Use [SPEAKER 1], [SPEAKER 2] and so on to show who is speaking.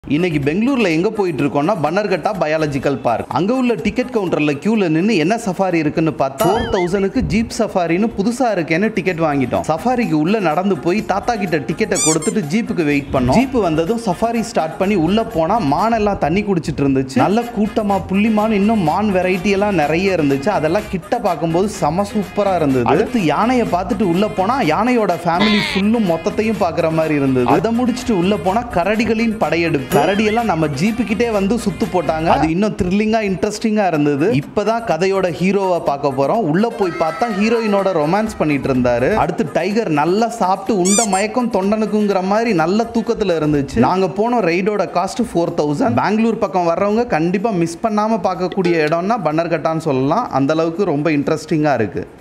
[SPEAKER 1] இன்னைக்கு பெங்களூர்ல எங்க போயிட்டு இருக்கோம்னா பன்னர்கட்டா பயாலஜிக்கல் பார்க். அங்க உள்ள டிக்கெட் கவுண்டர்ல கியூல நின்னு என்ன சஃபாரி இருக்குன்னு பார்த்தா 4000க்கு ஜீப் சஃபாரின்னு புதுசா இருக்கேன்னு டிக்கெட் வாங்கிட்டோம். சஃபாரிக்கு உள்ள நடந்து போய் தாத்தா கிட்ட டிக்கெட்டை கொடுத்துட்டு ஜீப்புக்கு வெயிட் பண்ணோம். ஜீப் வந்ததும் சஃபாரி ஸ்டார்ட் பண்ணி உள்ள போனா மான் எல்லாம் தண்ணி குடிச்சிட்டு இருந்துச்சு. நல்ல கூட்டமா புள்ளிமான் இன்னும் மான் வெரைட்டி எல்லாம் நிறைய இருந்துச்சு. அதெல்லாம் கிட்ட பார்க்கும்போது செம சூப்பரா இருந்தது. அடுத்து யானையை பார்த்துட்டு உள்ள போனா யானையோட ஃபேமிலி ஃபுல்லும் மொத்தத்தையும் பார்க்குற மாதிரி இருந்தது. அதை முடிச்சுட்டு உள்ள போனா கரடிகளின் படையெடுப்பு. கரடி எல்லாம் நம்ம ஜீப்பு கிட்டே வந்து சுத்து போட்டாங்க. அது இன்னும் த்ரில்லிங்கா இன்ட்ரெஸ்டிங்கா இருந்தது. இப்பதான் கதையோட ஹீரோவை பார்க்க போறோம். உள்ள போய் பார்த்தா ஹீரோயினோட ரொமான்ஸ் பண்ணிட்டு இருந்தாரு. அடுத்து டைகர் நல்லா சாப்பிட்டு உண்ட மயக்கம் தொண்டனுக்குங்கிற மாதிரி நல்ல தூக்கத்துல இருந்துச்சு. நாங்க போன ரைடோட காஸ்ட் 4000. பெங்களூர் பக்கம் வர்றவங்க கண்டிப்பா மிஸ் பண்ணாம பார்க்கக்கூடிய இடம்னா பன்னர்கட்டான்னு சொல்லலாம். அந்த அளவுக்கு ரொம்ப இன்ட்ரெஸ்டிங்கா இருக்கு.